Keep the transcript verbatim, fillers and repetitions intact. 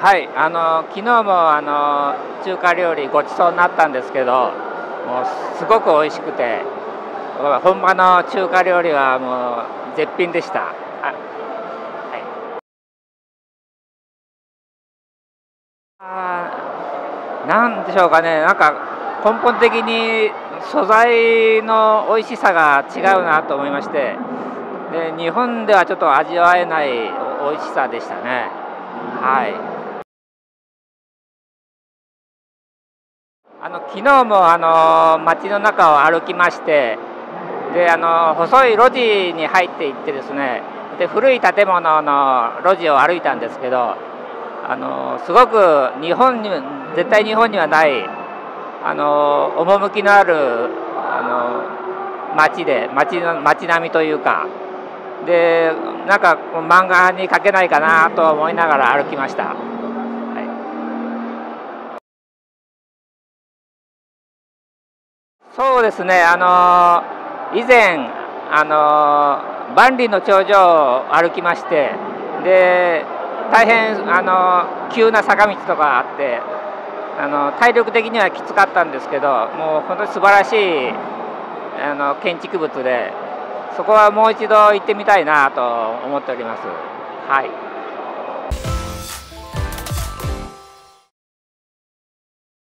はい、あの昨日もあの中華料理ごちそうになったんですけど、もうすごく美味しくて、本場の中華料理はもう絶品でした。あ、はい。あー、なんでしょうかね、なんか根本的に素材の美味しさが違うなと思いまして、で日本ではちょっと味わえない美味しさでしたね。はい。あの昨日もあの街の中を歩きまして、であの細い路地に入っていってですね、で古い建物の路地を歩いたんですけど、あのすごく日本に絶対日本にはないあの趣のあるあの街で街の街並みというかで、なんか漫画に描けないかなと思いながら歩きました。はい、そうですね、あの以前あの万里の長城を歩きまして、で大変あの急な坂道とかあって、あの体力的にはきつかったんですけど、もう本当に素晴らしいあの建築物で、そこはもう一度行ってみたいなと思っております。はい。